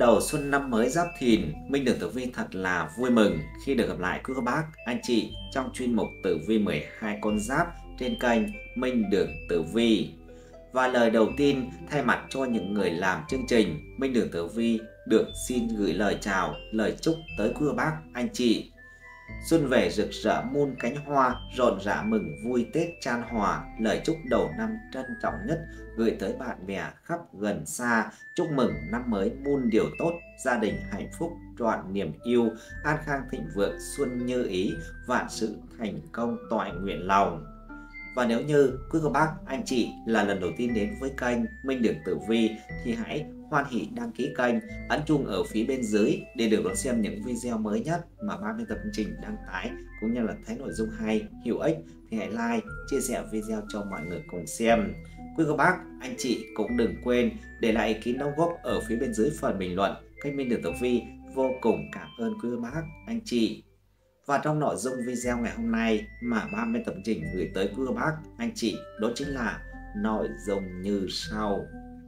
Đầu xuân năm mới Giáp Thìn, Minh Đường Tử Vi thật là vui mừng khi được gặp lại quý cô bác, anh chị trong chuyên mục Tử Vi 12 con giáp trên kênh Minh Đường Tử Vi. Và lời đầu tiên, thay mặt cho những người làm chương trình, Minh Đường Tử Vi được xin gửi lời chào, lời chúc tới quý cô bác, anh chị. Xuân về rực rỡ muôn cánh hoa, rộn rã mừng vui Tết chan hòa. Lời chúc đầu năm trân trọng nhất gửi tới bạn bè khắp gần xa. Chúc mừng năm mới muôn điều tốt, gia đình hạnh phúc, trọn niềm yêu, an khang thịnh vượng, xuân như ý, vạn sự thành công toại nguyện lòng. Và nếu như quý cô bác, anh chị là lần đầu tiên đến với kênh Minh Đường Tử Vi thì hãy hoan hỷ đăng ký kênh, ấn chuông ở phía bên dưới để được đón xem những video mới nhất mà ban biên tập chương trình đăng tải, cũng như là thấy nội dung hay, hữu ích thì hãy like, chia sẻ video cho mọi người cùng xem. Quý cô bác, anh chị cũng đừng quên để lại ý kiến đóng góp ở phía bên dưới phần bình luận. Kênh Minh Đường Tử Vi vô cùng cảm ơn quý cô bác, anh chị. Và trong nội dung video ngày hôm nay mà ban biên tập trình gửi tới quý cô bác, anh chị, đó chính là nội dung như sau.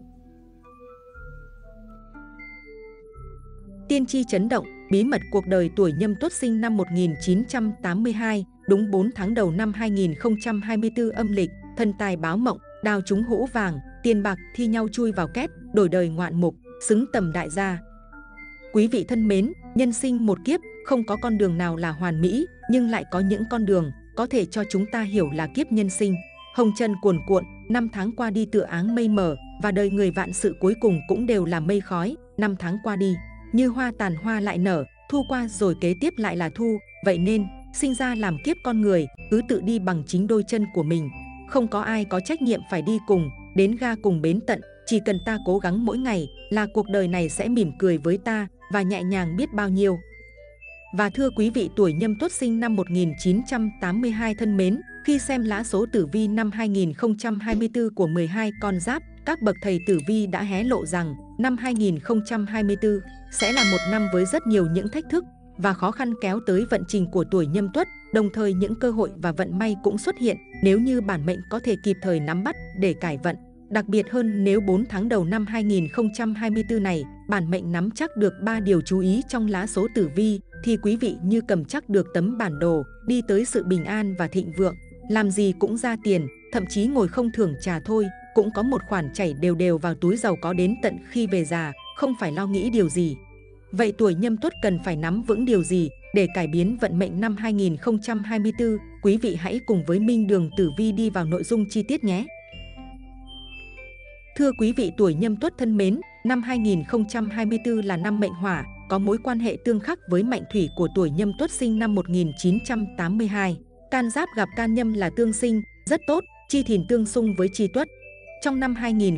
Tiên tri chấn động, bí mật cuộc đời tuổi Nhâm Tuất sinh năm 1982, đúng 4 tháng đầu năm 2024 âm lịch, thần tài báo mộng, đào trúng hũ vàng, tiền bạc thi nhau chui vào két, đổi đời ngoạn mục, xứng tầm đại gia. Quý vị thân mến, nhân sinh một kiếp, không có con đường nào là hoàn mỹ, nhưng lại có những con đường có thể cho chúng ta hiểu là kiếp nhân sinh. Hồng trần cuồn cuộn, năm tháng qua đi tựa áng mây mờ, và đời người vạn sự cuối cùng cũng đều là mây khói. Năm tháng qua đi, như hoa tàn hoa lại nở, thu qua rồi kế tiếp lại là thu. Vậy nên, sinh ra làm kiếp con người, cứ tự đi bằng chính đôi chân của mình. Không có ai có trách nhiệm phải đi cùng, đến ga cùng bến tận. Chỉ cần ta cố gắng mỗi ngày là cuộc đời này sẽ mỉm cười với ta và nhẹ nhàng biết bao nhiêu. Và thưa quý vị tuổi Nhâm Tuất sinh năm 1982 thân mến, khi xem lá số tử vi năm 2024 của 12 con giáp, các bậc thầy tử vi đã hé lộ rằng năm 2024 sẽ là một năm với rất nhiều những thách thức và khó khăn kéo tới vận trình của tuổi Nhâm Tuất, đồng thời những cơ hội và vận may cũng xuất hiện nếu như bản mệnh có thể kịp thời nắm bắt để cải vận. Đặc biệt hơn nếu 4 tháng đầu năm 2024 này, bản mệnh nắm chắc được 3 điều chú ý trong lá số tử vi, thì quý vị như cầm chắc được tấm bản đồ, đi tới sự bình an và thịnh vượng. Làm gì cũng ra tiền, thậm chí ngồi không thưởng trà thôi, cũng có một khoản chảy đều đều vào túi giàu có đến tận khi về già, không phải lo nghĩ điều gì. Vậy tuổi Nhâm Tuất cần phải nắm vững điều gì để cải biến vận mệnh năm 2024? Quý vị hãy cùng với Minh Đường Tử Vi đi vào nội dung chi tiết nhé! Thưa quý vị tuổi Nhâm Tuất thân mến, năm 2024 là năm mệnh hỏa, có mối quan hệ tương khắc với mệnh thủy của tuổi Nhâm Tuất sinh năm 1982. Can giáp gặp can nhâm là tương sinh, rất tốt, chi thìn tương xung với chi tuất. Trong năm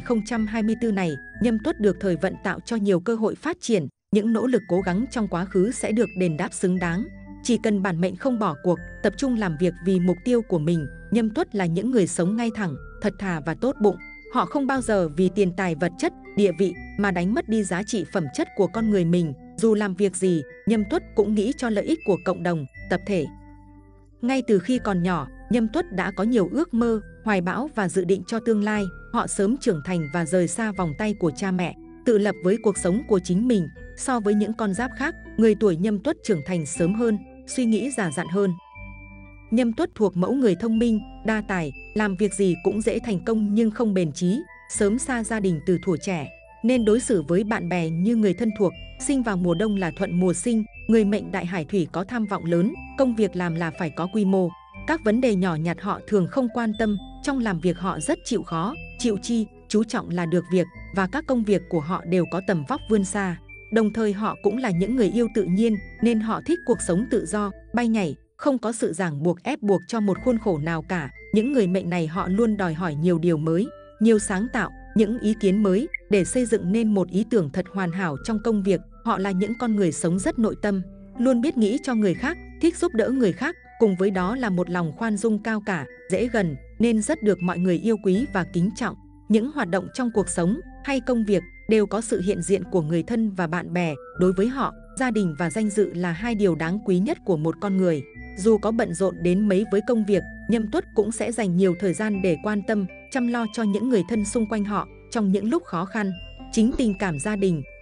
2024 này, Nhâm Tuất được thời vận tạo cho nhiều cơ hội phát triển, những nỗ lực cố gắng trong quá khứ sẽ được đền đáp xứng đáng. Chỉ cần bản mệnh không bỏ cuộc, tập trung làm việc vì mục tiêu của mình, Nhâm Tuất là những người sống ngay thẳng, thật thà và tốt bụng. Họ không bao giờ vì tiền tài vật chất, địa vị mà đánh mất đi giá trị phẩm chất của con người mình. Dù làm việc gì, Nhâm Tuất cũng nghĩ cho lợi ích của cộng đồng, tập thể. Ngay từ khi còn nhỏ, Nhâm Tuất đã có nhiều ước mơ, hoài bão và dự định cho tương lai. Họ sớm trưởng thành và rời xa vòng tay của cha mẹ, tự lập với cuộc sống của chính mình. So với những con giáp khác, người tuổi Nhâm Tuất trưởng thành sớm hơn, suy nghĩ già dặn hơn. Nhâm Tuất thuộc mẫu người thông minh, đa tài, làm việc gì cũng dễ thành công nhưng không bền chí, sớm xa gia đình từ thuở trẻ, nên đối xử với bạn bè như người thân thuộc. Sinh vào mùa đông là thuận mùa sinh, người mệnh đại hải thủy có tham vọng lớn, công việc làm là phải có quy mô. Các vấn đề nhỏ nhặt họ thường không quan tâm, trong làm việc họ rất chịu khó, chịu chi, chú trọng là được việc, và các công việc của họ đều có tầm vóc vươn xa. Đồng thời họ cũng là những người yêu tự nhiên, nên họ thích cuộc sống tự do, bay nhảy, không có sự ràng buộc ép buộc cho một khuôn khổ nào cả. Những người mệnh này họ luôn đòi hỏi nhiều điều mới, nhiều sáng tạo, những ý kiến mới để xây dựng nên một ý tưởng thật hoàn hảo trong công việc. Họ là những con người sống rất nội tâm, luôn biết nghĩ cho người khác, thích giúp đỡ người khác, cùng với đó là một lòng khoan dung cao cả, dễ gần, nên rất được mọi người yêu quý và kính trọng. Những hoạt động trong cuộc sống hay công việc đều có sự hiện diện của người thân và bạn bè. Đối với họ, gia đình và danh dự là hai điều đáng quý nhất của một con người. Dù có bận rộn đến mấy với công việc, Nhâm Tuất cũng sẽ dành nhiều thời gian để quan tâm, chăm lo cho những người thân xung quanh họ trong những lúc khó khăn. Chính tình cảm gia đình,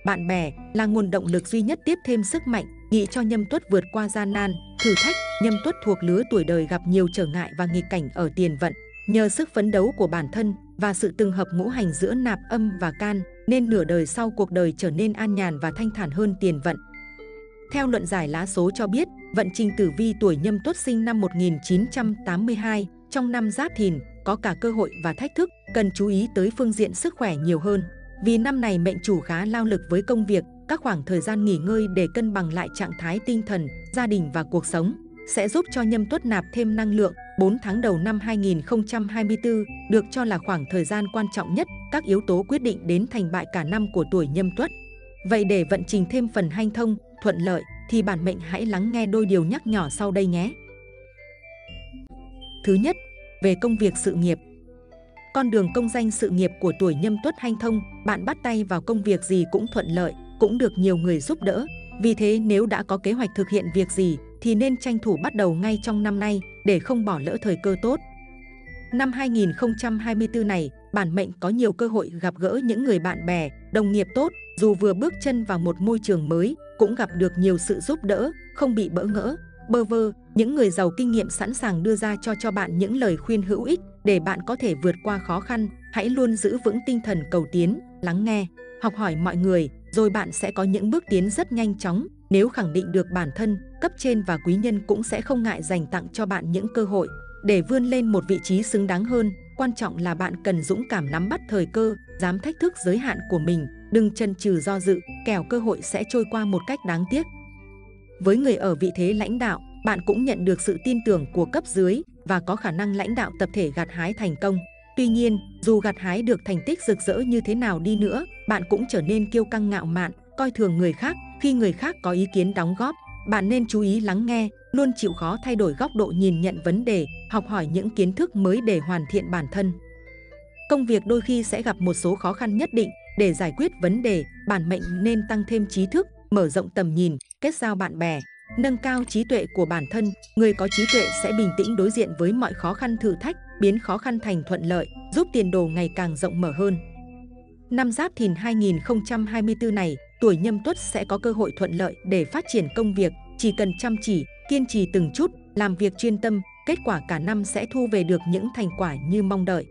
bạn bè là nguồn động lực duy nhất tiếp thêm sức mạnh, nghị cho Nhâm Tuất vượt qua gian nan, thử thách. Nhâm Tuất thuộc lứa tuổi đời gặp nhiều trở ngại và nghịch cảnh ở tiền vận. Nhờ sức phấn đấu của bản thân và sự từng hợp ngũ hành giữa nạp âm và can, nên nửa đời sau cuộc đời trở nên an nhàn và thanh thản hơn tiền vận. Theo luận giải lá số cho biết, vận trình tử vi tuổi Nhâm Tuất sinh năm 1982, trong năm Giáp Thìn, có cả cơ hội và thách thức, cần chú ý tới phương diện sức khỏe nhiều hơn. Vì năm này mệnh chủ khá lao lực với công việc, các khoảng thời gian nghỉ ngơi để cân bằng lại trạng thái tinh thần, gia đình và cuộc sống sẽ giúp cho Nhâm Tuất nạp thêm năng lượng. 4 tháng đầu năm 2024 được cho là khoảng thời gian quan trọng nhất, các yếu tố quyết định đến thành bại cả năm của tuổi Nhâm Tuất. Vậy để vận trình thêm phần hanh thông, thuận lợi thì bản mệnh hãy lắng nghe đôi điều nhắc nhỏ sau đây nhé. Thứ nhất, về công việc sự nghiệp. Con đường công danh sự nghiệp của tuổi Nhâm Tuất hanh thông, bạn bắt tay vào công việc gì cũng thuận lợi, cũng được nhiều người giúp đỡ. Vì thế nếu đã có kế hoạch thực hiện việc gì thì nên tranh thủ bắt đầu ngay trong năm nay để không bỏ lỡ thời cơ tốt. Năm 2024 này, bản mệnh có nhiều cơ hội gặp gỡ những người bạn bè, đồng nghiệp tốt, dù vừa bước chân vào một môi trường mới, cũng gặp được nhiều sự giúp đỡ, không bị bỡ ngỡ, bơ vơ. Những người giàu kinh nghiệm sẵn sàng đưa ra cho bạn những lời khuyên hữu ích để bạn có thể vượt qua khó khăn. Hãy luôn giữ vững tinh thần cầu tiến, lắng nghe, học hỏi mọi người, rồi bạn sẽ có những bước tiến rất nhanh chóng. Nếu khẳng định được bản thân, cấp trên và quý nhân cũng sẽ không ngại dành tặng cho bạn những cơ hội để vươn lên một vị trí xứng đáng hơn. Quan trọng là bạn cần dũng cảm nắm bắt thời cơ, dám thách thức giới hạn của mình, đừng chần chừ do dự, kẻo cơ hội sẽ trôi qua một cách đáng tiếc. Với người ở vị thế lãnh đạo, bạn cũng nhận được sự tin tưởng của cấp dưới và có khả năng lãnh đạo tập thể gặt hái thành công. Tuy nhiên, dù gặt hái được thành tích rực rỡ như thế nào đi nữa, bạn cũng trở nên kiêu căng ngạo mạn, coi thường người khác. Khi người khác có ý kiến đóng góp, bạn nên chú ý lắng nghe, luôn chịu khó thay đổi góc độ nhìn nhận vấn đề, học hỏi những kiến thức mới để hoàn thiện bản thân. Công việc đôi khi sẽ gặp một số khó khăn nhất định. Để giải quyết vấn đề, bản mệnh nên tăng thêm trí thức, mở rộng tầm nhìn, kết giao bạn bè, nâng cao trí tuệ của bản thân. Người có trí tuệ sẽ bình tĩnh đối diện với mọi khó khăn thử thách, biến khó khăn thành thuận lợi, giúp tiền đồ ngày càng rộng mở hơn. Năm Giáp Thìn 2024 này, tuổi Nhâm Tuất sẽ có cơ hội thuận lợi để phát triển công việc. Chỉ cần chăm chỉ, kiên trì từng chút, làm việc chuyên tâm, kết quả cả năm sẽ thu về được những thành quả như mong đợi.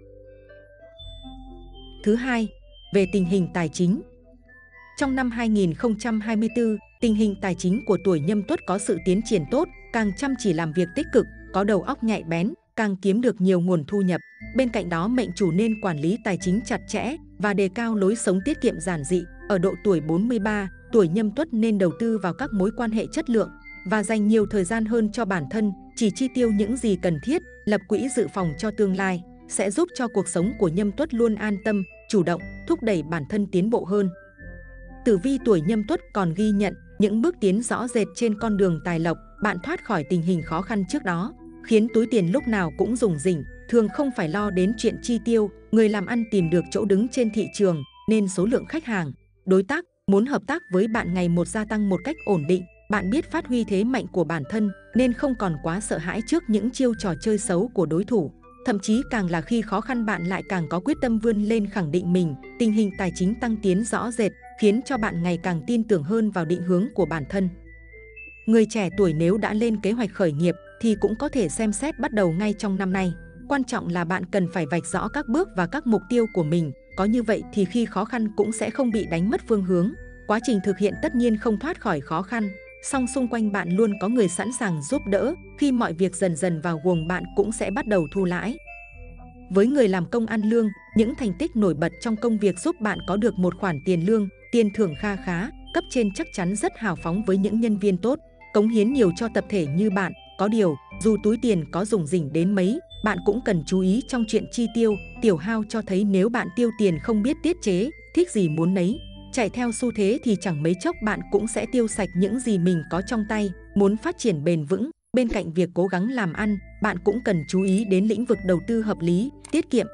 Thứ hai, về tình hình tài chính. Trong năm 2024, tình hình tài chính của tuổi Nhâm Tuất có sự tiến triển tốt, càng chăm chỉ làm việc tích cực, có đầu óc nhạy bén, càng kiếm được nhiều nguồn thu nhập. Bên cạnh đó, mệnh chủ nên quản lý tài chính chặt chẽ và đề cao lối sống tiết kiệm giản dị. Ở độ tuổi 43, tuổi Nhâm Tuất nên đầu tư vào các mối quan hệ chất lượng và dành nhiều thời gian hơn cho bản thân, chỉ chi tiêu những gì cần thiết, lập quỹ dự phòng cho tương lai, sẽ giúp cho cuộc sống của Nhâm Tuất luôn an tâm, chủ động, thúc đẩy bản thân tiến bộ hơn. Tử vi tuổi Nhâm Tuất còn ghi nhận những bước tiến rõ rệt trên con đường tài lộc. Bạn thoát khỏi tình hình khó khăn trước đó, khiến túi tiền lúc nào cũng rủng rỉnh, thường không phải lo đến chuyện chi tiêu. Người làm ăn tìm được chỗ đứng trên thị trường, nên số lượng khách hàng, đối tác muốn hợp tác với bạn ngày một gia tăng một cách ổn định. Bạn biết phát huy thế mạnh của bản thân nên không còn quá sợ hãi trước những chiêu trò chơi xấu của đối thủ. Thậm chí càng là khi khó khăn, bạn lại càng có quyết tâm vươn lên khẳng định mình. Tình hình tài chính tăng tiến rõ rệt, khiến cho bạn ngày càng tin tưởng hơn vào định hướng của bản thân. Người trẻ tuổi nếu đã lên kế hoạch khởi nghiệp thì cũng có thể xem xét bắt đầu ngay trong năm nay. Quan trọng là bạn cần phải vạch rõ các bước và các mục tiêu của mình. Có như vậy thì khi khó khăn cũng sẽ không bị đánh mất phương hướng. Quá trình thực hiện tất nhiên không thoát khỏi khó khăn, song xung quanh bạn luôn có người sẵn sàng giúp đỡ. Khi mọi việc dần dần vào guồng, bạn cũng sẽ bắt đầu thu lãi. Với người làm công ăn lương, những thành tích nổi bật trong công việc giúp bạn có được một khoản tiền lương, tiền thưởng kha khá. Cấp trên chắc chắn rất hào phóng với những nhân viên tốt, cống hiến nhiều cho tập thể như bạn. Có điều, dù túi tiền có rủng rỉnh đến mấy, bạn cũng cần chú ý trong chuyện chi tiêu. Tiểu hao cho thấy nếu bạn tiêu tiền không biết tiết chế, thích gì muốn nấy, chạy theo xu thế thì chẳng mấy chốc bạn cũng sẽ tiêu sạch những gì mình có trong tay. Muốn phát triển bền vững, bên cạnh việc cố gắng làm ăn, bạn cũng cần chú ý đến lĩnh vực đầu tư hợp lý, tiết kiệm.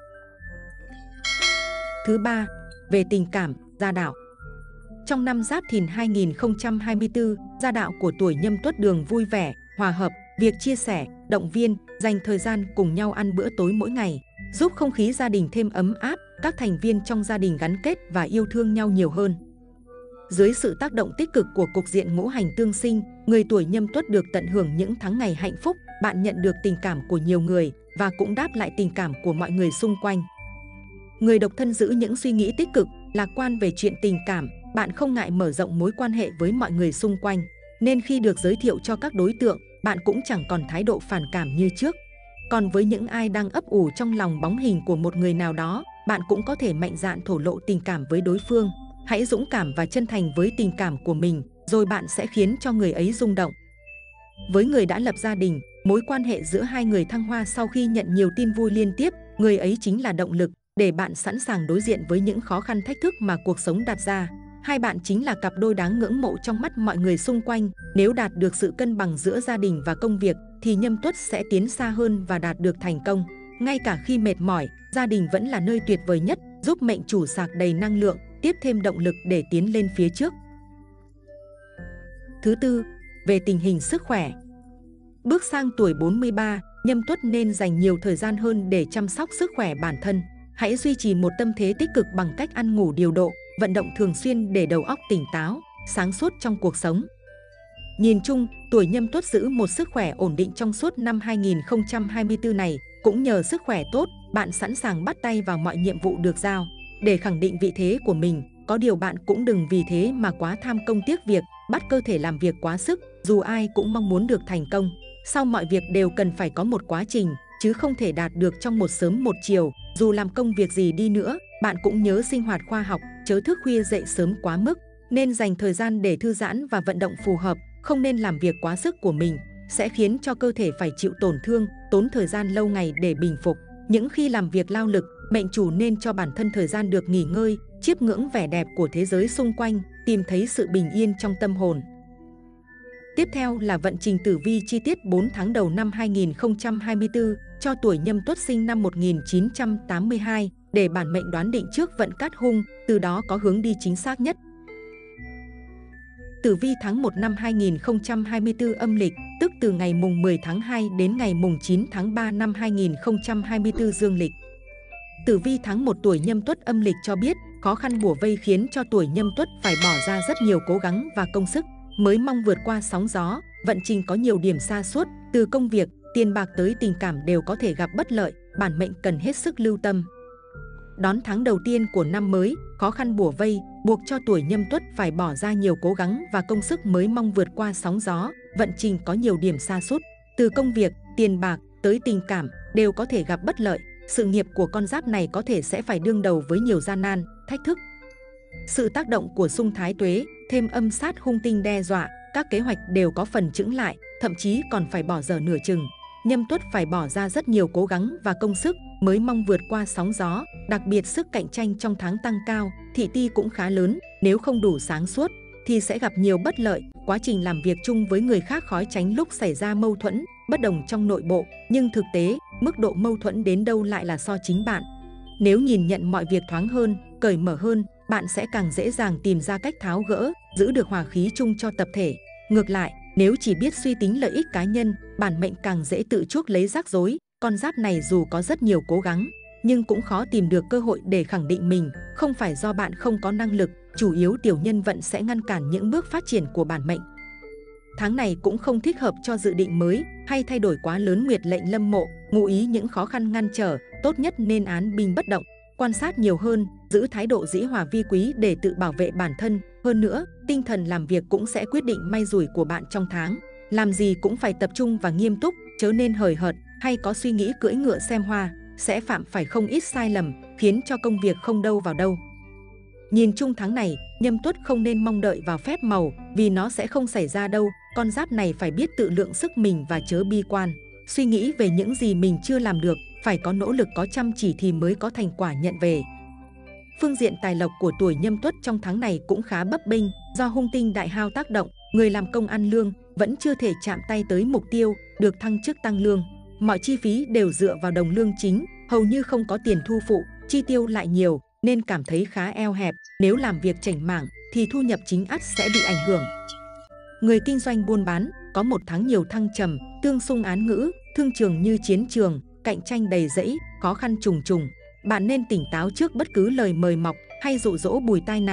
Thứ ba, về tình cảm, gia đạo. Trong năm Giáp Thìn 2024, gia đạo của tuổi Nhâm Tuất đường vui vẻ, hòa hợp, việc chia sẻ, động viên, dành thời gian cùng nhau ăn bữa tối mỗi ngày, giúp không khí gia đình thêm ấm áp, các thành viên trong gia đình gắn kết và yêu thương nhau nhiều hơn. Dưới sự tác động tích cực của cục diện ngũ hành tương sinh, người tuổi Nhâm Tuất được tận hưởng những tháng ngày hạnh phúc, bạn nhận được tình cảm của nhiều người và cũng đáp lại tình cảm của mọi người xung quanh. Người độc thân giữ những suy nghĩ tích cực, lạc quan về chuyện tình cảm, bạn không ngại mở rộng mối quan hệ với mọi người xung quanh, nên khi được giới thiệu cho các đối tượng, bạn cũng chẳng còn thái độ phản cảm như trước. Còn với những ai đang ấp ủ trong lòng bóng hình của một người nào đó, bạn cũng có thể mạnh dạn thổ lộ tình cảm với đối phương. Hãy dũng cảm và chân thành với tình cảm của mình, rồi bạn sẽ khiến cho người ấy rung động. Với người đã lập gia đình, mối quan hệ giữa hai người thăng hoa sau khi nhận nhiều tin vui liên tiếp, người ấy chính là động lực để bạn sẵn sàng đối diện với những khó khăn thách thức mà cuộc sống đặt ra. Hai bạn chính là cặp đôi đáng ngưỡng mộ trong mắt mọi người xung quanh. Nếu đạt được sự cân bằng giữa gia đình và công việc, thì Nhâm Tuất sẽ tiến xa hơn và đạt được thành công. Ngay cả khi mệt mỏi, gia đình vẫn là nơi tuyệt vời nhất, giúp mệnh chủ sạc đầy năng lượng, tiếp thêm động lực để tiến lên phía trước. Thứ tư, về tình hình sức khỏe. Bước sang tuổi 43, Nhâm Tuất nên dành nhiều thời gian hơn để chăm sóc sức khỏe bản thân. Hãy duy trì một tâm thế tích cực bằng cách ăn ngủ điều độ, vận động thường xuyên để đầu óc tỉnh táo, sáng suốt trong cuộc sống. Nhìn chung, tuổi Nhâm Tuất giữ một sức khỏe ổn định trong suốt năm 2024 này. Cũng nhờ sức khỏe tốt, bạn sẵn sàng bắt tay vào mọi nhiệm vụ được giao. Để khẳng định vị thế của mình, có điều bạn cũng đừng vì thế mà quá tham công tiếc việc, bắt cơ thể làm việc quá sức, dù ai cũng mong muốn được thành công. Sau mọi việc đều cần phải có một quá trình, chứ không thể đạt được trong một sớm một chiều. Dù làm công việc gì đi nữa, bạn cũng nhớ sinh hoạt khoa học, chớ thức khuya dậy sớm quá mức. Nên dành thời gian để thư giãn và vận động phù hợp, không nên làm việc quá sức của mình, sẽ khiến cho cơ thể phải chịu tổn thương, tốn thời gian lâu ngày để bình phục. Những khi làm việc lao lực, mệnh chủ nên cho bản thân thời gian được nghỉ ngơi, chiêm ngưỡng vẻ đẹp của thế giới xung quanh, tìm thấy sự bình yên trong tâm hồn. Tiếp theo là vận trình tử vi chi tiết 4 tháng đầu năm 2024 cho tuổi Nhâm Tuất sinh năm 1982 để bản mệnh đoán định trước vận cát hung, từ đó có hướng đi chính xác nhất. Tử vi tháng 1 năm 2024 âm lịch, tức từ ngày mùng 10 tháng 2 đến ngày mùng 9 tháng 3 năm 2024 dương lịch. Tử vi tháng 1 tuổi Nhâm Tuất âm lịch cho biết, khó khăn bủa vây khiến cho tuổi Nhâm Tuất phải bỏ ra rất nhiều cố gắng và công sức mới mong vượt qua sóng gió. Vận trình có nhiều điểm sa sút, từ công việc, tiền bạc tới tình cảm đều có thể gặp bất lợi, bản mệnh cần hết sức lưu tâm. Đón tháng đầu tiên của năm mới, khó khăn bủa vây buộc cho tuổi Nhâm Tuất phải bỏ ra nhiều cố gắng và công sức mới mong vượt qua sóng gió. Vận trình có nhiều điểm sa sút, từ công việc, tiền bạc tới tình cảm đều có thể gặp bất lợi. Sự nghiệp của con giáp này có thể sẽ phải đương đầu với nhiều gian nan, thách thức. Sự tác động của xung thái tuế thêm âm sát hung tinh đe dọa, các kế hoạch đều có phần chững lại, thậm chí còn phải bỏ dở nửa chừng. Nhâm Tuất phải bỏ ra rất nhiều cố gắng và công sức mới mong vượt qua sóng gió, đặc biệt sức cạnh tranh trong tháng tăng cao, thị ti cũng khá lớn, nếu không đủ sáng suốt thì sẽ gặp nhiều bất lợi. Quá trình làm việc chung với người khác khó tránh lúc xảy ra mâu thuẫn, bất đồng trong nội bộ, nhưng thực tế, mức độ mâu thuẫn đến đâu lại là do chính bạn. Nếu nhìn nhận mọi việc thoáng hơn, cởi mở hơn, bạn sẽ càng dễ dàng tìm ra cách tháo gỡ, giữ được hòa khí chung cho tập thể. Ngược lại, nếu chỉ biết suy tính lợi ích cá nhân, bản mệnh càng dễ tự chuốc lấy rắc rối. Con giáp này dù có rất nhiều cố gắng, nhưng cũng khó tìm được cơ hội để khẳng định mình. Không phải do bạn không có năng lực, chủ yếu tiểu nhân vận sẽ ngăn cản những bước phát triển của bản mệnh. Tháng này cũng không thích hợp cho dự định mới hay thay đổi quá lớn. Nguyệt lệnh lâm mộ, ngụ ý những khó khăn ngăn trở, tốt nhất nên án binh bất động, quan sát nhiều hơn, giữ thái độ dĩ hòa vi quý để tự bảo vệ bản thân. Hơn nữa, tinh thần làm việc cũng sẽ quyết định may rủi của bạn trong tháng. Làm gì cũng phải tập trung và nghiêm túc, chớ nên hời hợt hay có suy nghĩ cưỡi ngựa xem hoa, sẽ phạm phải không ít sai lầm, khiến cho công việc không đâu vào đâu. Nhìn chung tháng này, Nhâm Tuất không nên mong đợi vào phép màu, vì nó sẽ không xảy ra đâu. Con giáp này phải biết tự lượng sức mình và chớ bi quan, suy nghĩ về những gì mình chưa làm được, phải có nỗ lực có chăm chỉ thì mới có thành quả nhận về. Phương diện tài lộc của tuổi Nhâm Tuất trong tháng này cũng khá bấp bênh, do hung tinh đại hao tác động, người làm công ăn lương vẫn chưa thể chạm tay tới mục tiêu, được thăng chức tăng lương. Mọi chi phí đều dựa vào đồng lương chính, hầu như không có tiền thu phụ, chi tiêu lại nhiều nên cảm thấy khá eo hẹp. Nếu làm việc chảnh mảng thì thu nhập chính ắt sẽ bị ảnh hưởng. Người kinh doanh buôn bán có một tháng nhiều thăng trầm, tương xung án ngữ, thương trường như chiến trường, cạnh tranh đầy rẫy, khó khăn trùng trùng. Bạn nên tỉnh táo trước bất cứ lời mời mọc hay dụ dỗ bùi tai nào,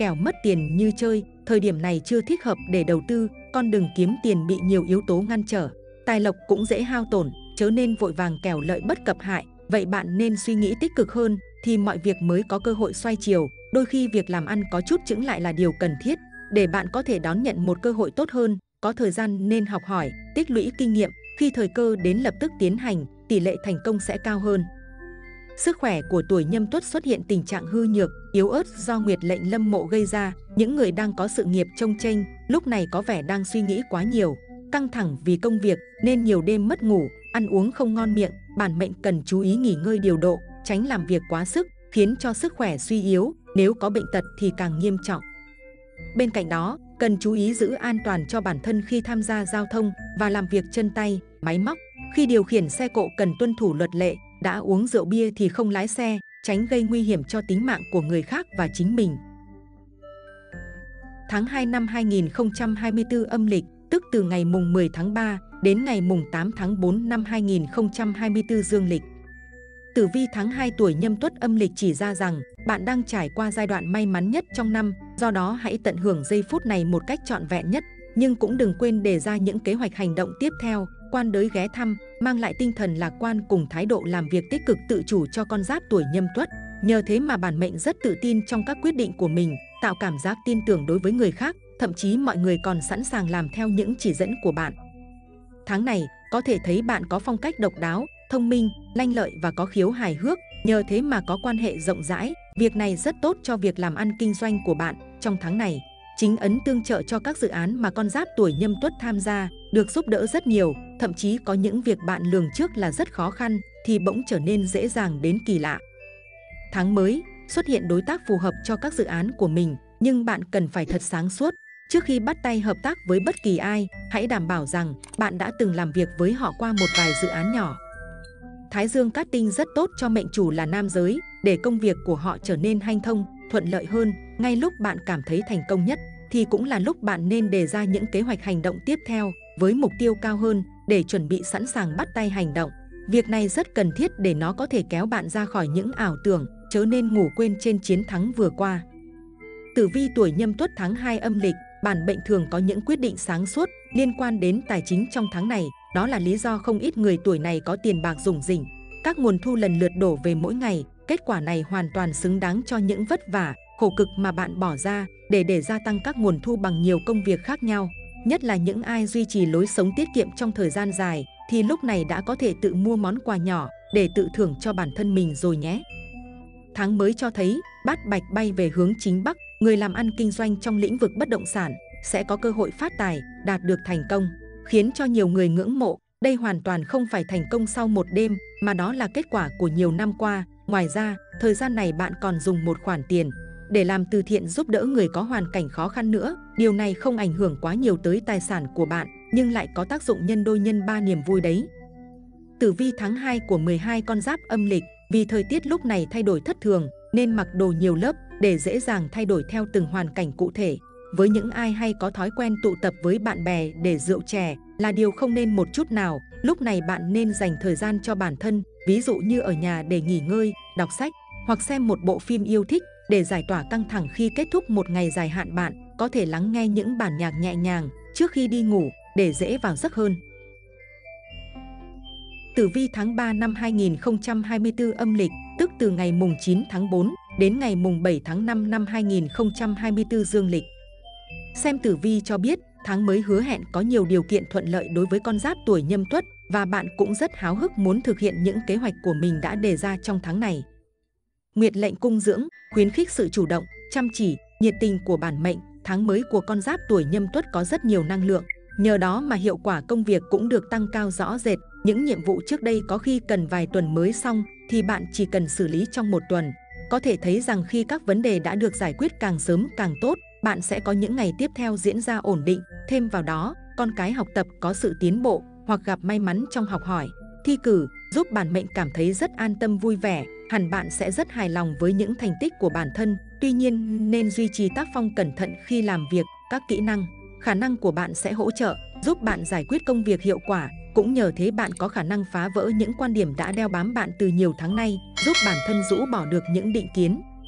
kẻo mất tiền như chơi, thời điểm này chưa thích hợp để đầu tư, con đường kiếm tiền bị nhiều yếu tố ngăn trở. Tài lộc cũng dễ hao tổn, chớ nên vội vàng kẻo lợi bất cập hại, vậy bạn nên suy nghĩ tích cực hơn thì mọi việc mới có cơ hội xoay chiều. Đôi khi việc làm ăn có chút chững lại là điều cần thiết để bạn có thể đón nhận một cơ hội tốt hơn. Có thời gian nên học hỏi, tích lũy kinh nghiệm, khi thời cơ đến lập tức tiến hành, tỷ lệ thành công sẽ cao hơn. Sức khỏe của tuổi Nhâm Tuất xuất hiện tình trạng hư nhược, yếu ớt do nguyệt lệnh Lâm Mộ gây ra. Những người đang có sự nghiệp chông chênh lúc này có vẻ đang suy nghĩ quá nhiều, căng thẳng vì công việc nên nhiều đêm mất ngủ, ăn uống không ngon miệng. Bản mệnh cần chú ý nghỉ ngơi điều độ, tránh làm việc quá sức, khiến cho sức khỏe suy yếu, nếu có bệnh tật thì càng nghiêm trọng. Bên cạnh đó, cần chú ý giữ an toàn cho bản thân khi tham gia giao thông và làm việc chân tay, máy móc. Khi điều khiển xe cộ cần tuân thủ luật lệ, đã uống rượu bia thì không lái xe, tránh gây nguy hiểm cho tính mạng của người khác và chính mình. Tháng 2 năm 2024 âm lịch, tức từ ngày mùng 10 tháng 3 đến ngày mùng 8 tháng 4 năm 2024 dương lịch. Tử vi tháng 2 tuổi Nhâm Tuất âm lịch chỉ ra rằng bạn đang trải qua giai đoạn may mắn nhất trong năm, do đó hãy tận hưởng giây phút này một cách trọn vẹn nhất, nhưng cũng đừng quên đề ra những kế hoạch hành động tiếp theo. Quan đới ghé thăm, mang lại tinh thần lạc quan cùng thái độ làm việc tích cực tự chủ cho con giáp tuổi Nhâm Tuất. Nhờ thế mà bản mệnh rất tự tin trong các quyết định của mình, tạo cảm giác tin tưởng đối với người khác, thậm chí mọi người còn sẵn sàng làm theo những chỉ dẫn của bạn. Tháng này, có thể thấy bạn có phong cách độc đáo, thông minh, lanh lợi và có khiếu hài hước, nhờ thế mà có quan hệ rộng rãi. Việc này rất tốt cho việc làm ăn kinh doanh của bạn. Trong tháng này, chính ấn tương trợ cho các dự án mà con giáp tuổi Nhâm Tuất tham gia, được giúp đỡ rất nhiều, thậm chí có những việc bạn lường trước là rất khó khăn thì bỗng trở nên dễ dàng đến kỳ lạ. Tháng mới, xuất hiện đối tác phù hợp cho các dự án của mình, nhưng bạn cần phải thật sáng suốt. Trước khi bắt tay hợp tác với bất kỳ ai, hãy đảm bảo rằng bạn đã từng làm việc với họ qua một vài dự án nhỏ. Thái dương cát tinh rất tốt cho mệnh chủ là nam giới, để công việc của họ trở nên hanh thông, thuận lợi hơn. Ngay lúc bạn cảm thấy thành công nhất, thì cũng là lúc bạn nên đề ra những kế hoạch hành động tiếp theo với mục tiêu cao hơn để chuẩn bị sẵn sàng bắt tay hành động. Việc này rất cần thiết để nó có thể kéo bạn ra khỏi những ảo tưởng, chớ nên ngủ quên trên chiến thắng vừa qua. Tử vi tuổi Nhâm Tuất tháng 2 âm lịch, bản mệnh thường có những quyết định sáng suốt liên quan đến tài chính trong tháng này. Đó là lý do không ít người tuổi này có tiền bạc rủng rỉnh. Các nguồn thu lần lượt đổ về mỗi ngày. Kết quả này hoàn toàn xứng đáng cho những vất vả, khổ cực mà bạn bỏ ra để gia tăng các nguồn thu bằng nhiều công việc khác nhau. Nhất là những ai duy trì lối sống tiết kiệm trong thời gian dài, thì lúc này đã có thể tự mua món quà nhỏ để tự thưởng cho bản thân mình rồi nhé. Tháng mới cho thấy bát bạch bay về hướng chính bắc, người làm ăn kinh doanh trong lĩnh vực bất động sản sẽ có cơ hội phát tài, đạt được thành công, khiến cho nhiều người ngưỡng mộ. Đây hoàn toàn không phải thành công sau một đêm, mà đó là kết quả của nhiều năm qua. Ngoài ra, thời gian này bạn còn dùng một khoản tiền để làm từ thiện giúp đỡ người có hoàn cảnh khó khăn nữa. Điều này không ảnh hưởng quá nhiều tới tài sản của bạn, nhưng lại có tác dụng nhân đôi nhân ba niềm vui đấy. Tử vi tháng 2 của 12 con giáp âm lịch, vì thời tiết lúc này thay đổi thất thường nên mặc đồ nhiều lớp để dễ dàng thay đổi theo từng hoàn cảnh cụ thể. Với những ai hay có thói quen tụ tập với bạn bè để rượu chè là điều không nên một chút nào. Lúc này bạn nên dành thời gian cho bản thân, ví dụ như ở nhà để nghỉ ngơi, đọc sách hoặc xem một bộ phim yêu thích để giải tỏa căng thẳng. Khi kết thúc một ngày dài hạn, bạn có thể lắng nghe những bản nhạc nhẹ nhàng trước khi đi ngủ để dễ vào giấc hơn. Tử vi tháng 3 năm 2024 âm lịch, tức từ ngày mùng 9 tháng 4 đến ngày mùng 7 tháng 5 năm 2024 dương lịch. Xem tử vi cho biết, tháng mới hứa hẹn có nhiều điều kiện thuận lợi đối với con giáp tuổi Nhâm Tuất và bạn cũng rất háo hức muốn thực hiện những kế hoạch của mình đã đề ra trong tháng này. Nguyệt lệnh cung dưỡng, khuyến khích sự chủ động, chăm chỉ, nhiệt tình của bản mệnh. Tháng mới của con giáp tuổi Nhâm Tuất có rất nhiều năng lượng, nhờ đó mà hiệu quả công việc cũng được tăng cao rõ rệt. Những nhiệm vụ trước đây có khi cần vài tuần mới xong thì bạn chỉ cần xử lý trong một tuần. Có thể thấy rằng khi các vấn đề đã được giải quyết càng sớm càng tốt, bạn sẽ có những ngày tiếp theo diễn ra ổn định. Thêm vào đó, con cái học tập có sự tiến bộ hoặc gặp may mắn trong học hỏi, thi cử, giúp bản mệnh cảm thấy rất an tâm vui vẻ. Hẳn bạn sẽ rất hài lòng với những thành tích của bản thân. Tuy nhiên, nên duy trì tác phong cẩn thận khi làm việc. Các kỹ năng, khả năng của bạn sẽ hỗ trợ, giúp bạn giải quyết công việc hiệu quả. Cũng nhờ thế bạn có khả năng phá vỡ những quan điểm đã đeo bám bạn từ nhiều tháng nay, giúp bản thân rũ bỏ được những định kiến,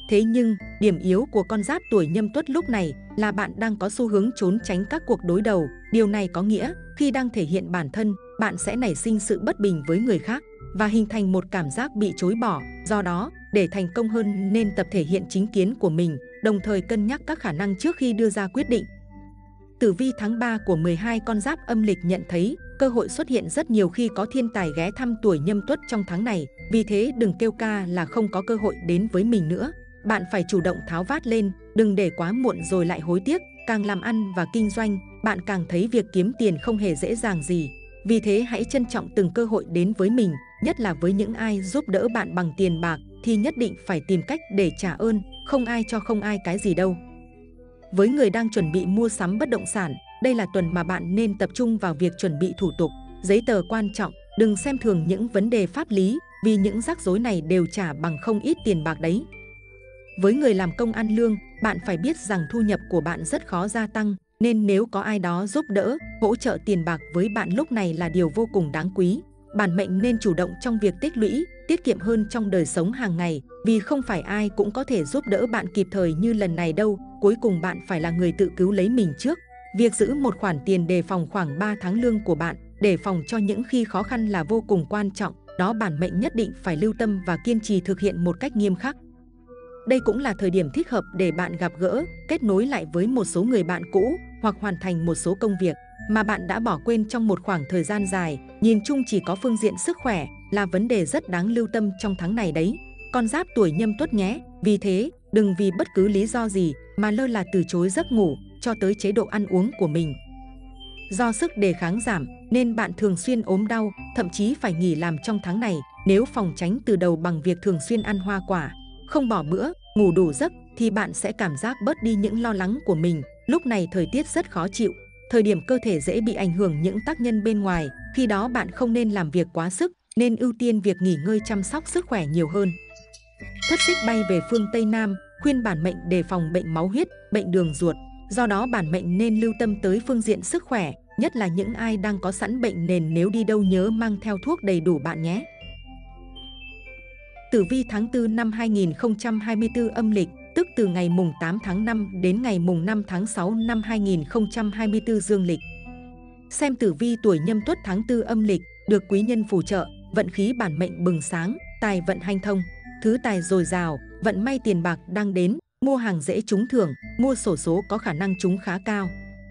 Thế nhưng, điểm yếu của con giáp tuổi Nhâm Tuất lúc này là bạn đang có xu hướng trốn tránh các cuộc đối đầu. Điều này có nghĩa, khi đang thể hiện bản thân, bạn sẽ nảy sinh sự bất bình với người khác và hình thành một cảm giác bị chối bỏ. Do đó, để thành công hơn nên tập thể hiện chính kiến của mình, đồng thời cân nhắc các khả năng trước khi đưa ra quyết định. Tử vi tháng 3 của 12 con giáp âm lịch nhận thấy cơ hội xuất hiện rất nhiều khi có thiên tài ghé thăm tuổi Nhâm Tuất trong tháng này. Vì thế đừng kêu ca là không có cơ hội đến với mình nữa. Bạn phải chủ động tháo vát lên, đừng để quá muộn rồi lại hối tiếc. Càng làm ăn và kinh doanh, bạn càng thấy việc kiếm tiền không hề dễ dàng gì. Vì thế hãy trân trọng từng cơ hội đến với mình, nhất là với những ai giúp đỡ bạn bằng tiền bạc thì nhất định phải tìm cách để trả ơn, không ai cho không ai cái gì đâu. Với người đang chuẩn bị mua sắm bất động sản, đây là tuần mà bạn nên tập trung vào việc chuẩn bị thủ tục, giấy tờ quan trọng, đừng xem thường những vấn đề pháp lý, vì những rắc rối này đều trả bằng không ít tiền bạc đấy. Với người làm công ăn lương, bạn phải biết rằng thu nhập của bạn rất khó gia tăng, nên nếu có ai đó giúp đỡ, hỗ trợ tiền bạc với bạn lúc này là điều vô cùng đáng quý. Bản mệnh nên chủ động trong việc tích lũy, tiết kiệm hơn trong đời sống hàng ngày, vì không phải ai cũng có thể giúp đỡ bạn kịp thời như lần này đâu. Cuối cùng bạn phải là người tự cứu lấy mình trước. Việc giữ một khoản tiền đề phòng khoảng 3 tháng lương của bạn, để phòng cho những khi khó khăn là vô cùng quan trọng. Đó bản mệnh nhất định phải lưu tâm và kiên trì thực hiện một cách nghiêm khắc. Đây cũng là thời điểm thích hợp để bạn gặp gỡ, kết nối lại với một số người bạn cũ hoặc hoàn thành một số công việc mà bạn đã bỏ quên trong một khoảng thời gian dài. Nhìn chung chỉ có phương diện sức khỏe là vấn đề rất đáng lưu tâm trong tháng này đấy, con giáp tuổi Nhâm Tuất nhé. Vì thế, đừng vì bất cứ lý do gì mà lơ là từ chối giấc ngủ cho tới chế độ ăn uống của mình. Do sức đề kháng giảm nên bạn thường xuyên ốm đau, thậm chí phải nghỉ làm trong tháng này. Nếu phòng tránh từ đầu bằng việc thường xuyên ăn hoa quả, không bỏ bữa, ngủ đủ giấc thì bạn sẽ cảm giác bớt đi những lo lắng của mình. Lúc này thời tiết rất khó chịu, thời điểm cơ thể dễ bị ảnh hưởng những tác nhân bên ngoài, khi đó bạn không nên làm việc quá sức, nên ưu tiên việc nghỉ ngơi chăm sóc sức khỏe nhiều hơn. Thất xích bay về phương Tây Nam, khuyên bản mệnh đề phòng bệnh máu huyết, bệnh đường ruột. Do đó bản mệnh nên lưu tâm tới phương diện sức khỏe, nhất là những ai đang có sẵn bệnh nền. Nếu đi đâu nhớ mang theo thuốc đầy đủ bạn nhé. Tử vi tháng 4 năm 2024 âm lịch, tức từ ngày mùng 8 tháng 5 đến ngày mùng 5 tháng 6 năm 2024 dương lịch. Xem tử vi tuổi Nhâm Tuất tháng 4 âm lịch, được quý nhân phù trợ, vận khí bản mệnh bừng sáng, tài vận hanh thông, thứ tài dồi dào, vận may tiền bạc đang đến, mua hàng dễ trúng thưởng, mua xổ số có khả năng trúng khá cao.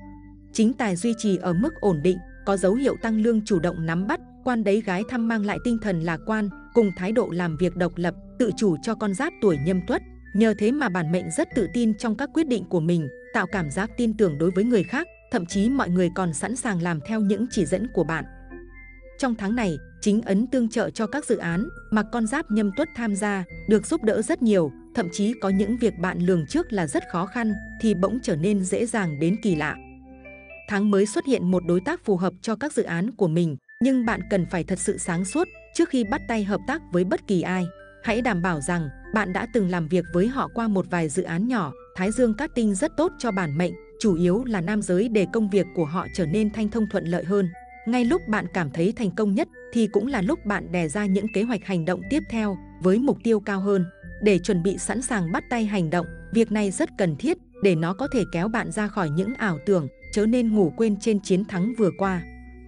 Chính tài duy trì ở mức ổn định, có dấu hiệu tăng lương, chủ động nắm bắt, quan đấy gái thăm mang lại tinh thần lạc quan, cùng thái độ làm việc độc lập, tự chủ cho con giáp tuổi Nhâm Tuất. Nhờ thế mà bản mệnh rất tự tin trong các quyết định của mình, tạo cảm giác tin tưởng đối với người khác, thậm chí mọi người còn sẵn sàng làm theo những chỉ dẫn của bạn. Trong tháng này, chính ấn tương trợ cho các dự án mà con giáp Nhâm Tuất tham gia, được giúp đỡ rất nhiều, thậm chí có những việc bạn lường trước là rất khó khăn thì bỗng trở nên dễ dàng đến kỳ lạ. Tháng mới xuất hiện một đối tác phù hợp cho các dự án của mình, nhưng bạn cần phải thật sự sáng suốt trước khi bắt tay hợp tác với bất kỳ ai. Hãy đảm bảo rằng bạn đã từng làm việc với họ qua một vài dự án nhỏ. Thái dương cát tinh rất tốt cho bản mệnh, chủ yếu là nam giới, để công việc của họ trở nên thanh thông thuận lợi hơn. Ngay lúc bạn cảm thấy thành công nhất thì cũng là lúc bạn đề ra những kế hoạch hành động tiếp theo với mục tiêu cao hơn. Để chuẩn bị sẵn sàng bắt tay hành động, việc này rất cần thiết để nó có thể kéo bạn ra khỏi những ảo tưởng, chớ nên ngủ quên trên chiến thắng vừa qua.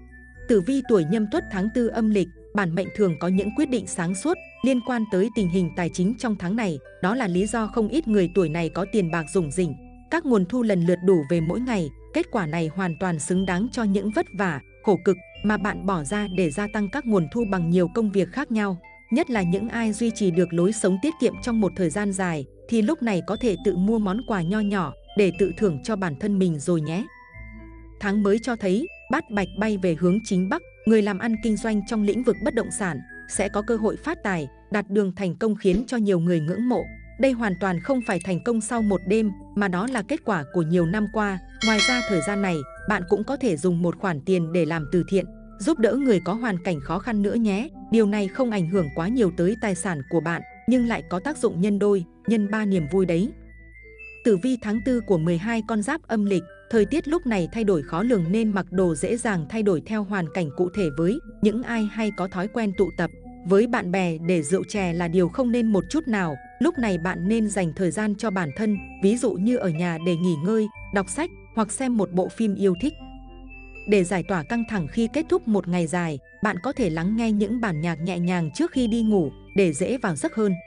Tử vi tuổi Nhâm Tuất tháng 4 âm lịch, bản mệnh thường có những quyết định sáng suốt liên quan tới tình hình tài chính trong tháng này. Đó là lý do không ít người tuổi này có tiền bạc rủng rỉnh, các nguồn thu lần lượt đủ về mỗi ngày. Kết quả này hoàn toàn xứng đáng cho những vất vả, khổ cực mà bạn bỏ ra để gia tăng các nguồn thu bằng nhiều công việc khác nhau. Nhất là những ai duy trì được lối sống tiết kiệm trong một thời gian dài thì lúc này có thể tự mua món quà nho nhỏ để tự thưởng cho bản thân mình rồi nhé. Tháng mới cho thấy bát bạch bay về hướng chính bắc, người làm ăn kinh doanh trong lĩnh vực bất động sản sẽ có cơ hội phát tài, đạt đường thành công khiến cho nhiều người ngưỡng mộ. Đây hoàn toàn không phải thành công sau một đêm, mà đó là kết quả của nhiều năm qua. Ngoài ra thời gian này, bạn cũng có thể dùng một khoản tiền để làm từ thiện, giúp đỡ người có hoàn cảnh khó khăn nữa nhé. Điều này không ảnh hưởng quá nhiều tới tài sản của bạn, nhưng lại có tác dụng nhân đôi, nhân 3 niềm vui đấy. Tử vi tháng 4 của 12 con giáp âm lịch, thời tiết lúc này thay đổi khó lường nên mặc đồ dễ dàng thay đổi theo hoàn cảnh cụ thể. Với những ai hay có thói quen tụ tập với bạn bè để rượu chè là điều không nên một chút nào. Lúc này bạn nên dành thời gian cho bản thân, ví dụ như ở nhà để nghỉ ngơi, đọc sách hoặc xem một bộ phim yêu thích. Để giải tỏa căng thẳng khi kết thúc một ngày dài, bạn có thể lắng nghe những bản nhạc nhẹ nhàng trước khi đi ngủ để dễ vào giấc hơn.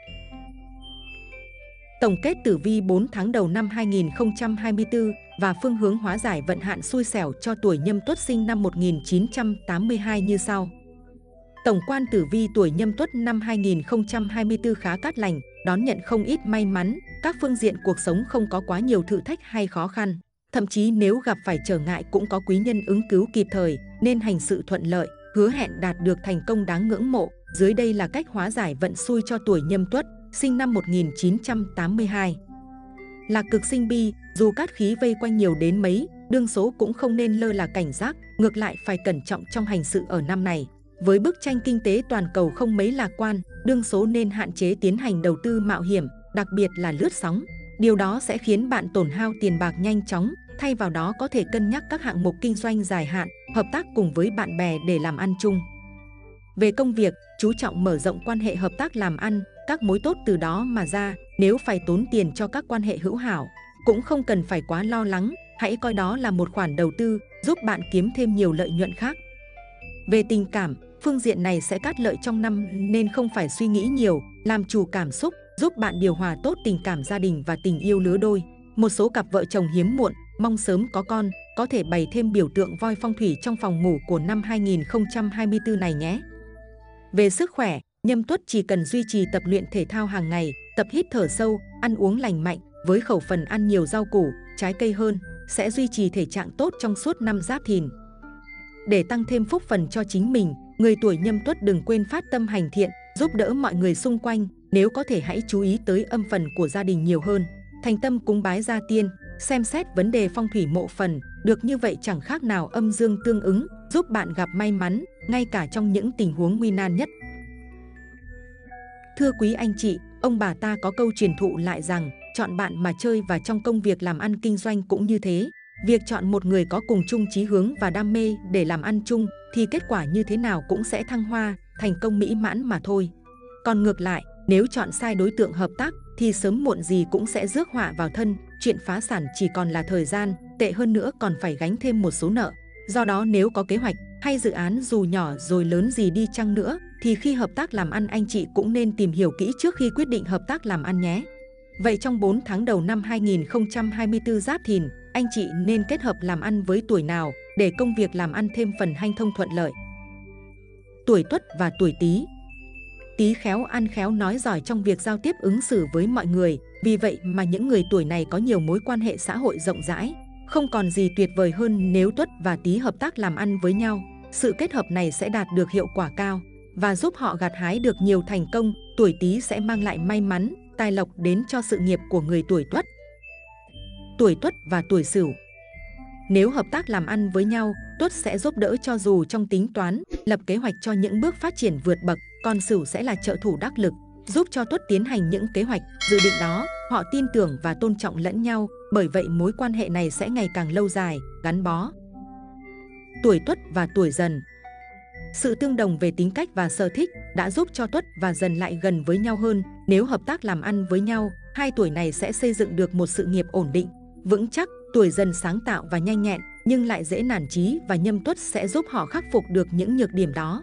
Tổng kết tử vi 4 tháng đầu năm 2024 và phương hướng hóa giải vận hạn xui xẻo cho tuổi Nhâm Tuất sinh năm 1982 như sau. Tổng quan tử vi tuổi Nhâm Tuất năm 2024 khá cát lành, đón nhận không ít may mắn, các phương diện cuộc sống không có quá nhiều thử thách hay khó khăn. Thậm chí nếu gặp phải trở ngại cũng có quý nhân ứng cứu kịp thời, nên hành sự thuận lợi, hứa hẹn đạt được thành công đáng ngưỡng mộ. Dưới đây là cách hóa giải vận xui cho tuổi Nhâm Tuất, sinh năm 1982. Là cực sinh bi, dù cát khí vây quanh nhiều đến mấy, đương số cũng không nên lơ là cảnh giác, ngược lại phải cẩn trọng trong hành sự ở năm này. Với bức tranh kinh tế toàn cầu không mấy lạc quan, đương số nên hạn chế tiến hành đầu tư mạo hiểm, đặc biệt là lướt sóng. Điều đó sẽ khiến bạn tổn hao tiền bạc nhanh chóng, thay vào đó có thể cân nhắc các hạng mục kinh doanh dài hạn, hợp tác cùng với bạn bè để làm ăn chung. Về công việc, chú trọng mở rộng quan hệ hợp tác làm ăn, các mối tốt từ đó mà ra. Nếu phải tốn tiền cho các quan hệ hữu hảo, cũng không cần phải quá lo lắng, hãy coi đó là một khoản đầu tư, giúp bạn kiếm thêm nhiều lợi nhuận khác. Về tình cảm, phương diện này sẽ cát lợi trong năm nên không phải suy nghĩ nhiều, làm chủ cảm xúc, giúp bạn điều hòa tốt tình cảm gia đình và tình yêu lứa đôi. Một số cặp vợ chồng hiếm muộn, mong sớm có con, có thể bày thêm biểu tượng voi phong thủy trong phòng ngủ của năm 2024 này nhé. Về sức khỏe, Nhâm Tuất chỉ cần duy trì tập luyện thể thao hàng ngày, tập hít thở sâu, ăn uống lành mạnh, với khẩu phần ăn nhiều rau củ, trái cây hơn, sẽ duy trì thể trạng tốt trong suốt năm Giáp Thìn. Để tăng thêm phúc phần cho chính mình, người tuổi Nhâm Tuất đừng quên phát tâm hành thiện, giúp đỡ mọi người xung quanh, nếu có thể hãy chú ý tới âm phần của gia đình nhiều hơn. Thành tâm cúng bái gia tiên, xem xét vấn đề phong thủy mộ phần, được như vậy chẳng khác nào âm dương tương ứng, giúp bạn gặp may mắn, ngay cả trong những tình huống nguy nan nhất. Thưa quý anh chị, ông bà ta có câu truyền thụ lại rằng, chọn bạn mà chơi và trong công việc làm ăn kinh doanh cũng như thế. Việc chọn một người có cùng chung chí hướng và đam mê để làm ăn chung thì kết quả như thế nào cũng sẽ thăng hoa, thành công mỹ mãn mà thôi. Còn ngược lại, nếu chọn sai đối tượng hợp tác thì sớm muộn gì cũng sẽ rước họa vào thân, chuyện phá sản chỉ còn là thời gian, tệ hơn nữa còn phải gánh thêm một số nợ. Do đó nếu có kế hoạch hay dự án dù nhỏ rồi lớn gì đi chăng nữa thì khi hợp tác làm ăn anh chị cũng nên tìm hiểu kỹ trước khi quyết định hợp tác làm ăn nhé. Vậy trong 4 tháng đầu năm 2024 Giáp Thìn, anh chị nên kết hợp làm ăn với tuổi nào để công việc làm ăn thêm phần hanh thông thuận lợi? Tuổi Tuất và tuổi Tý. Tý khéo ăn khéo nói giỏi trong việc giao tiếp ứng xử với mọi người, vì vậy mà những người tuổi này có nhiều mối quan hệ xã hội rộng rãi. Không còn gì tuyệt vời hơn nếu Tuất và Tý hợp tác làm ăn với nhau. Sự kết hợp này sẽ đạt được hiệu quả cao và giúp họ gặt hái được nhiều thành công. Tuổi Tý sẽ mang lại may mắn, tài lộc đến cho sự nghiệp của người tuổi Tuất. Tuổi Tuất và tuổi Sửu. Nếu hợp tác làm ăn với nhau, Tuất sẽ giúp đỡ cho dù trong tính toán, lập kế hoạch cho những bước phát triển vượt bậc, còn Sửu sẽ là trợ thủ đắc lực, giúp cho Tuất tiến hành những kế hoạch, dự định đó. Họ tin tưởng và tôn trọng lẫn nhau, bởi vậy mối quan hệ này sẽ ngày càng lâu dài, gắn bó. Tuổi Tuất và tuổi Dần. Sự tương đồng về tính cách và sở thích đã giúp cho Tuất và Dần lại gần với nhau hơn. Nếu hợp tác làm ăn với nhau, hai tuổi này sẽ xây dựng được một sự nghiệp ổn định, vững chắc. Tuổi Dần sáng tạo và nhanh nhẹn, nhưng lại dễ nản chí và Nhâm Tuất sẽ giúp họ khắc phục được những nhược điểm đó.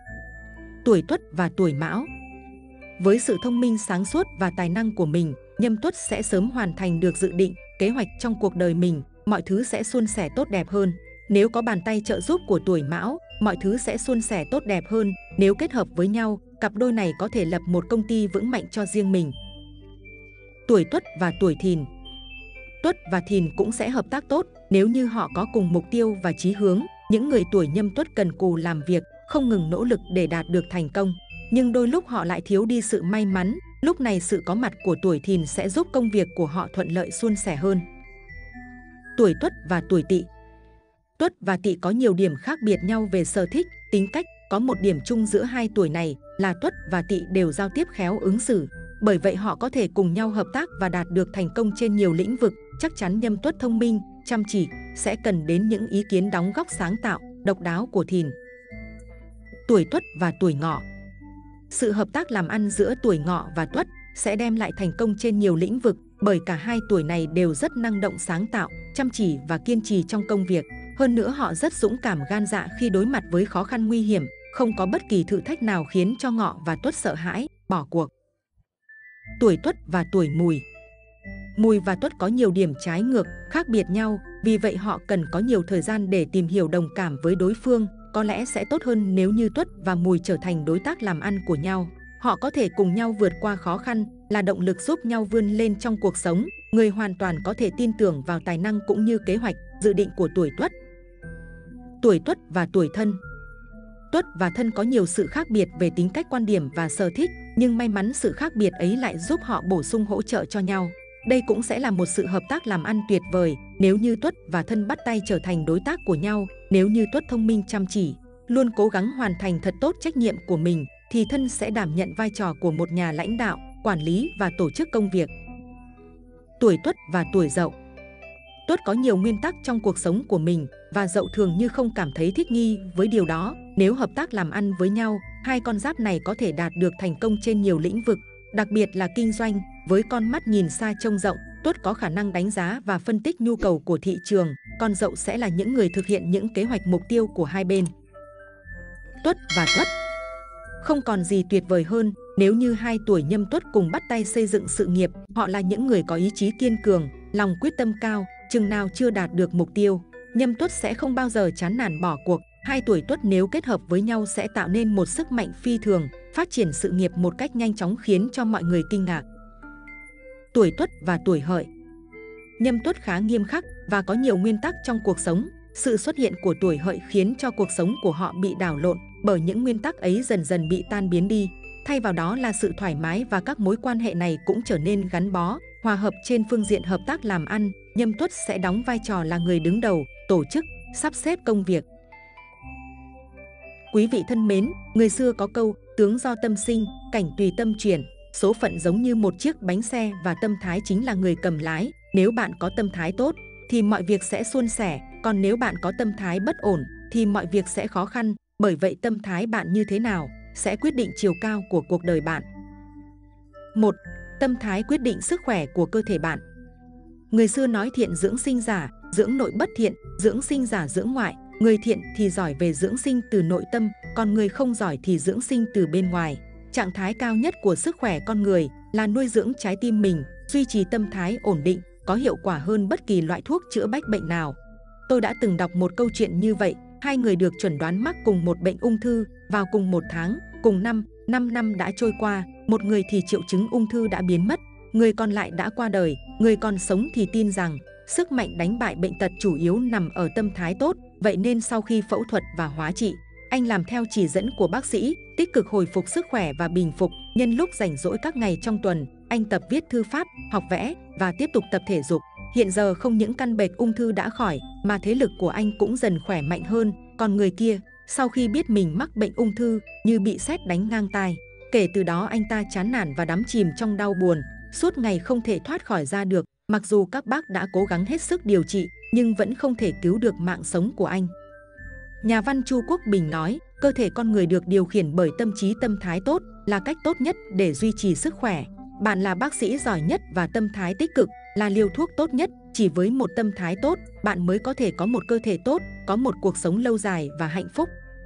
Tuổi Tuất và tuổi Mão. Với sự thông minh sáng suốt và tài năng của mình, Nhâm Tuất sẽ sớm hoàn thành được dự định, kế hoạch trong cuộc đời mình, mọi thứ sẽ suôn sẻ tốt đẹp hơn. Nếu có bàn tay trợ giúp của tuổi Mão, mọi thứ sẽ suôn sẻ tốt đẹp hơn. Nếu kết hợp với nhau, cặp đôi này có thể lập một công ty vững mạnh cho riêng mình. Tuổi Tuất và tuổi Thìn. Tuất và Thìn cũng sẽ hợp tác tốt nếu như họ có cùng mục tiêu và chí hướng. Những người tuổi Nhâm Tuất cần cù làm việc, không ngừng nỗ lực để đạt được thành công. Nhưng đôi lúc họ lại thiếu đi sự may mắn, lúc này sự có mặt của tuổi Thìn sẽ giúp công việc của họ thuận lợi suôn sẻ hơn. Tuổi Tuất và tuổi Tỵ. Tuất và Tỵ có nhiều điểm khác biệt nhau về sở thích, tính cách. Có một điểm chung giữa hai tuổi này là Tuất và Tỵ đều giao tiếp khéo ứng xử. Bởi vậy họ có thể cùng nhau hợp tác và đạt được thành công trên nhiều lĩnh vực. Chắc chắn Nhâm Tuất thông minh, chăm chỉ, sẽ cần đến những ý kiến đóng góp sáng tạo, độc đáo của Thìn. Tuổi Tuất và tuổi Ngọ. Sự hợp tác làm ăn giữa tuổi Ngọ và Tuất sẽ đem lại thành công trên nhiều lĩnh vực, bởi cả hai tuổi này đều rất năng động sáng tạo, chăm chỉ và kiên trì trong công việc. Hơn nữa họ rất dũng cảm gan dạ khi đối mặt với khó khăn nguy hiểm, không có bất kỳ thử thách nào khiến cho Ngọ và Tuất sợ hãi, bỏ cuộc. Tuổi Tuất và tuổi Mùi. Mùi và Tuất có nhiều điểm trái ngược, khác biệt nhau, vì vậy họ cần có nhiều thời gian để tìm hiểu đồng cảm với đối phương. Có lẽ sẽ tốt hơn nếu như Tuất và Mùi trở thành đối tác làm ăn của nhau. Họ có thể cùng nhau vượt qua khó khăn, là động lực giúp nhau vươn lên trong cuộc sống. Người hoàn toàn có thể tin tưởng vào tài năng cũng như kế hoạch, dự định của tuổi Tuất. Tuổi Tuất và tuổi Thân. Tuất và Thân có nhiều sự khác biệt về tính cách, quan điểm và sở thích, nhưng may mắn sự khác biệt ấy lại giúp họ bổ sung hỗ trợ cho nhau. Đây cũng sẽ là một sự hợp tác làm ăn tuyệt vời nếu như Tuất và Thân bắt tay trở thành đối tác của nhau. Nếu như Tuất thông minh chăm chỉ, luôn cố gắng hoàn thành thật tốt trách nhiệm của mình, thì Thân sẽ đảm nhận vai trò của một nhà lãnh đạo, quản lý và tổ chức công việc. Tuổi Tuất và tuổi Dậu. Tuất có nhiều nguyên tắc trong cuộc sống của mình và Dậu thường như không cảm thấy thích nghi với điều đó. Nếu hợp tác làm ăn với nhau, hai con giáp này có thể đạt được thành công trên nhiều lĩnh vực, đặc biệt là kinh doanh. Với con mắt nhìn xa trông rộng, Tuất có khả năng đánh giá và phân tích nhu cầu của thị trường, còn Dậu sẽ là những người thực hiện những kế hoạch mục tiêu của hai bên. Tuất và Tuất. Không còn gì tuyệt vời hơn nếu như hai tuổi Nhâm Tuất cùng bắt tay xây dựng sự nghiệp. Họ là những người có ý chí kiên cường, lòng quyết tâm cao, chừng nào chưa đạt được mục tiêu, Nhâm Tuất sẽ không bao giờ chán nản bỏ cuộc. Hai tuổi Tuất nếu kết hợp với nhau sẽ tạo nên một sức mạnh phi thường, phát triển sự nghiệp một cách nhanh chóng khiến cho mọi người kinh ngạc. Tuổi Tuất và tuổi Hợi. Nhâm Tuất khá nghiêm khắc và có nhiều nguyên tắc trong cuộc sống. Sự xuất hiện của tuổi Hợi khiến cho cuộc sống của họ bị đảo lộn, bởi những nguyên tắc ấy dần dần bị tan biến đi. Thay vào đó là sự thoải mái và các mối quan hệ này cũng trở nên gắn bó, hòa hợp trên phương diện hợp tác làm ăn. Nhâm Tuất sẽ đóng vai trò là người đứng đầu, tổ chức, sắp xếp công việc. Quý vị thân mến, người xưa có câu tướng do tâm sinh, cảnh tùy tâm chuyển. Số phận giống như một chiếc bánh xe và tâm thái chính là người cầm lái. Nếu bạn có tâm thái tốt thì mọi việc sẽ suôn sẻ, còn nếu bạn có tâm thái bất ổn thì mọi việc sẽ khó khăn. Bởi vậy tâm thái bạn như thế nào sẽ quyết định chiều cao của cuộc đời bạn. 1. Tâm thái quyết định sức khỏe của cơ thể bạn. Người xưa nói thiện dưỡng sinh giả, dưỡng nội bất thiện, dưỡng sinh giả dưỡng ngoại. Người thiện thì giỏi về dưỡng sinh từ nội tâm, còn người không giỏi thì dưỡng sinh từ bên ngoài. Trạng thái cao nhất của sức khỏe con người là nuôi dưỡng trái tim mình, duy trì tâm thái ổn định, có hiệu quả hơn bất kỳ loại thuốc chữa bách bệnh nào. Tôi đã từng đọc một câu chuyện như vậy. Hai người được chẩn đoán mắc cùng một bệnh ung thư vào cùng một tháng, cùng năm. 5 năm đã trôi qua, một người thì triệu chứng ung thư đã biến mất, người còn lại đã qua đời. Người còn sống thì tin rằng sức mạnh đánh bại bệnh tật chủ yếu nằm ở tâm thái tốt. Vậy nên sau khi phẫu thuật và hóa trị, anh làm theo chỉ dẫn của bác sĩ, tích cực hồi phục sức khỏe và bình phục. Nhân lúc rảnh rỗi các ngày trong tuần, anh tập viết thư pháp, học vẽ và tiếp tục tập thể dục. Hiện giờ không những căn bệnh ung thư đã khỏi mà thế lực của anh cũng dần khỏe mạnh hơn. Còn người kia, sau khi biết mình mắc bệnh ung thư, như bị sét đánh ngang tai. Kể từ đó anh ta chán nản và đắm chìm trong đau buồn, suốt ngày không thể thoát khỏi ra được. Mặc dù các bác đã cố gắng hết sức điều trị, nhưng vẫn không thể cứu được mạng sống của anh. Nhà văn Chu Quốc Bình nói, cơ thể con người được điều khiển bởi tâm trí, tâm thái tốt là cách tốt nhất để duy trì sức khỏe. Bạn là bác sĩ giỏi nhất và tâm thái tích cực là liều thuốc tốt nhất. Chỉ với một tâm thái tốt, bạn mới có thể có một cơ thể tốt, có một cuộc sống lâu dài và hạnh phúc.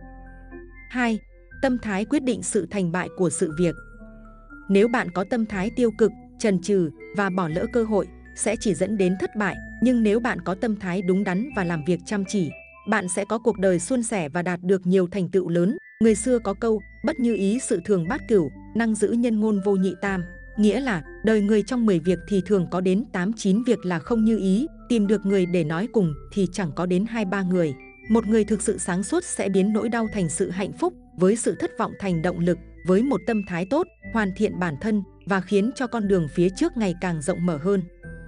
2. Tâm thái quyết định sự thành bại của sự việc. Nếu bạn có tâm thái tiêu cực, chần chừ và bỏ lỡ cơ hội, sẽ chỉ dẫn đến thất bại. Nhưng nếu bạn có tâm thái đúng đắn và làm việc chăm chỉ, bạn sẽ có cuộc đời suôn sẻ và đạt được nhiều thành tựu lớn. Người xưa có câu, bất như ý sự thường bát cửu, năng giữ nhân ngôn vô nhị tam. Nghĩa là, đời người trong 10 việc thì thường có đến 8-9 việc là không như ý. Tìm được người để nói cùng thì chẳng có đến 2-3 người. Một người thực sự sáng suốt sẽ biến nỗi đau thành sự hạnh phúc, với sự thất vọng thành động lực, với một tâm thái tốt, hoàn thiện bản thân và khiến cho con đường phía trước ngày càng rộng mở hơn.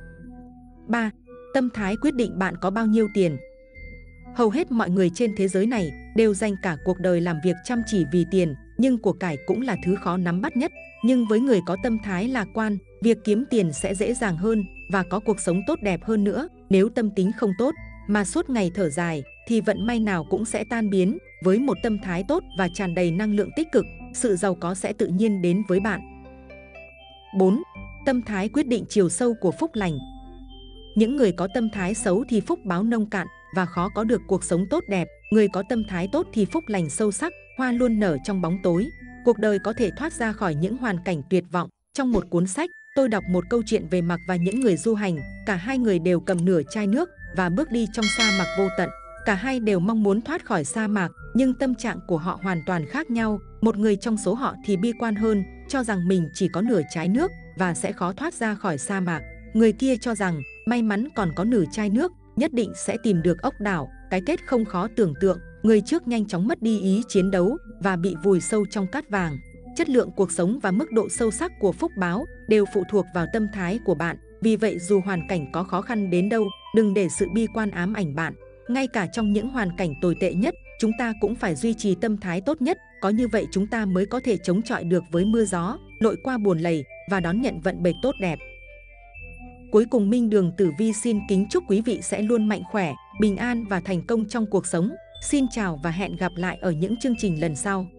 3. Tâm thái quyết định bạn có bao nhiêu tiền. Hầu hết mọi người trên thế giới này đều dành cả cuộc đời làm việc chăm chỉ vì tiền, nhưng của cải cũng là thứ khó nắm bắt nhất. Nhưng với người có tâm thái lạc quan, việc kiếm tiền sẽ dễ dàng hơn và có cuộc sống tốt đẹp hơn nữa. Nếu tâm tính không tốt mà suốt ngày thở dài thì vận may nào cũng sẽ tan biến. Với một tâm thái tốt và tràn đầy năng lượng tích cực, sự giàu có sẽ tự nhiên đến với bạn. 4. Tâm thái quyết định chiều sâu của phúc lành. Những người có tâm thái xấu thì phúc báo nông cạn và khó có được cuộc sống tốt đẹp. Người có tâm thái tốt thì phúc lành sâu sắc, hoa luôn nở trong bóng tối. Cuộc đời có thể thoát ra khỏi những hoàn cảnh tuyệt vọng. Trong một cuốn sách, tôi đọc một câu chuyện về Mạc và những người du hành. Cả hai người đều cầm nửa chai nước và bước đi trong sa mạc vô tận. Cả hai đều mong muốn thoát khỏi sa mạc, nhưng tâm trạng của họ hoàn toàn khác nhau. Một người trong số họ thì bi quan hơn, cho rằng mình chỉ có nửa chai nước và sẽ khó thoát ra khỏi sa mạc. Người kia cho rằng may mắn còn có nửa chai nước, nhất định sẽ tìm được ốc đảo. Cái kết không khó tưởng tượng, người trước nhanh chóng mất đi ý chiến đấu và bị vùi sâu trong cát vàng. Chất lượng cuộc sống và mức độ sâu sắc của phúc báo đều phụ thuộc vào tâm thái của bạn. Vì vậy dù hoàn cảnh có khó khăn đến đâu, đừng để sự bi quan ám ảnh bạn. Ngay cả trong những hoàn cảnh tồi tệ nhất, chúng ta cũng phải duy trì tâm thái tốt nhất. Có như vậy chúng ta mới có thể chống chọi được với mưa gió, lội qua buồn lầy và đón nhận vận mệnh tốt đẹp. Cuối cùng, Minh Đường Tử Vi xin kính chúc quý vị sẽ luôn mạnh khỏe, bình an và thành công trong cuộc sống. Xin chào và hẹn gặp lại ở những chương trình lần sau.